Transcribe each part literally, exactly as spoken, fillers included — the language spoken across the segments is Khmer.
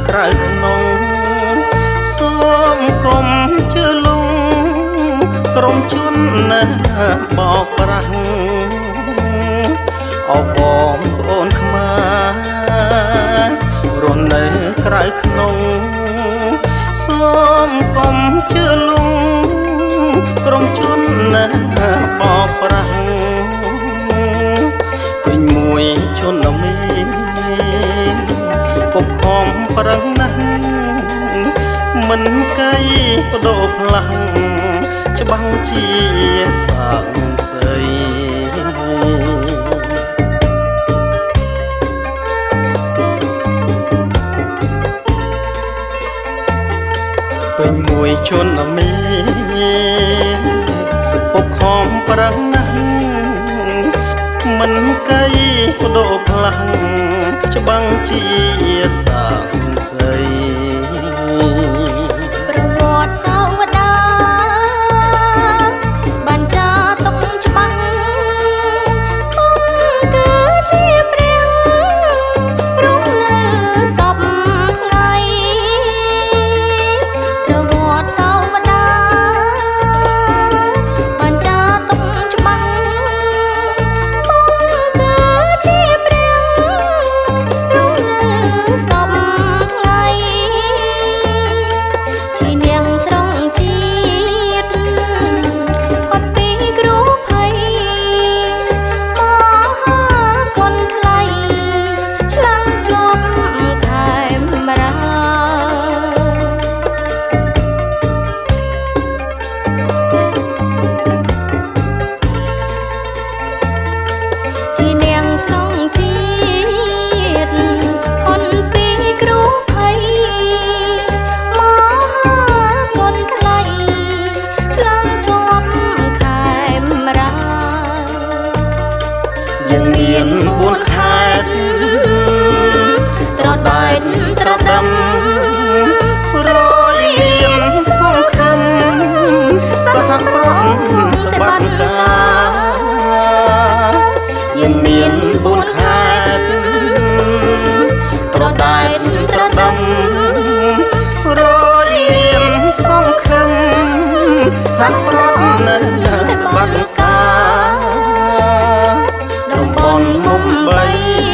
ក្រៅក្នុងសូមកុំជឿលងក្រុមជនណាបោកប្រាស់អបបងប្អូនខ្មែររស់នៅក្រៅក្នុងសូមកុំជឿលងក្រុមជនណាបោកប្រាស់ពេញមួយជនមីពុកខំប្រឹងណាស់មិនកៃបដូរផ្លាំងច្បាំងជាសាងស្អីពេញមួយជនមីពុកខំប្រឹងណាស់មិនកៃបដូរផ្លាំងច្បាំងជាសាងស្អីប្រវត្តិសាវតាបានចាទុកច្បាស់គង់គឺជាព្រះរងនៅសពថ្ងៃប្រវត្តិសាវតាបានចាទុកច្បាស់គង់គឺជាព្រះរងនៅសពថ្ងៃជានាងស្រង់ជាតិផុតពីគ្រោះភ័យមហាកុនថ្លៃឆ្លងជាប់ខេមរាជានាងស្រង់ជាតិផុតពីគ្រោះភ័យមហាកុនថ្លៃឆ្លងជាប់ខេមរាយើងមានបួនខេត្តត្រដែតត្រដាំរយមានសង្ឃឹមសហប្រតិបត្តិការយើងមានបួនខេត្តត្រដែតត្រដាំរយមានសង្ឃឹមសហប្រតិបត្តិការតំបន់មុំបី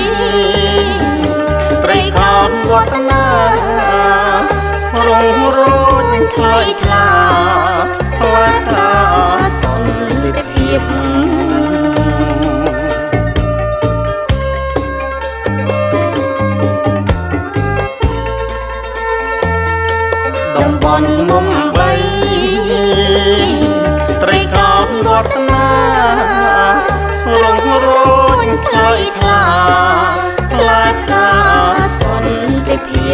ត្រីកោណវឌ្ឍនារងរោចថ្លៃថ្លាផ្លាកាសន្តិភាពតំបន់មុំបីត្រីកោណវឌ្ឍនារងរោចថ្លៃថ្លាផ្លាកាសន្តិភាព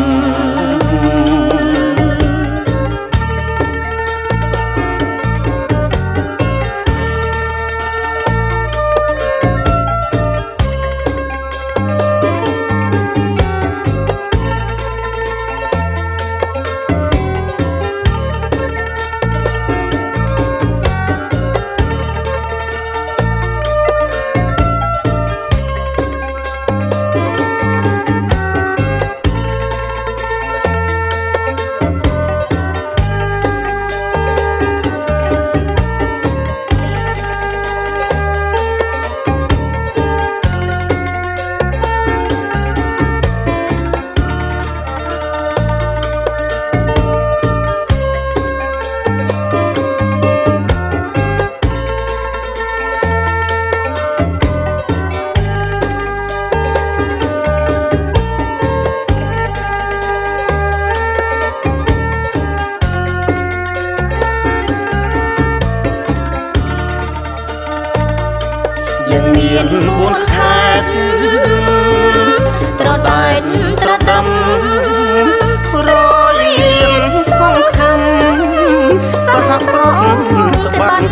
យើងមានបួនខេត្តត្រដែតត្រដាំរយមានសង្ឃឹមសហប្រតិបត្តិ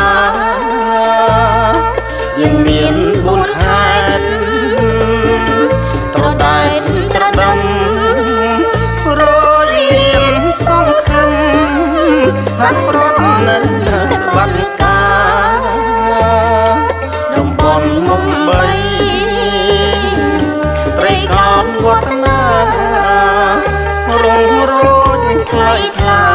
ការយើងមានបួនខេត្តត្រដែតត្រដាំរយមានសង្ឃឹមសហប្រតិបត្តិការតំបន់មុំបីត្រីកោណវឌ្ឍនាថ្លា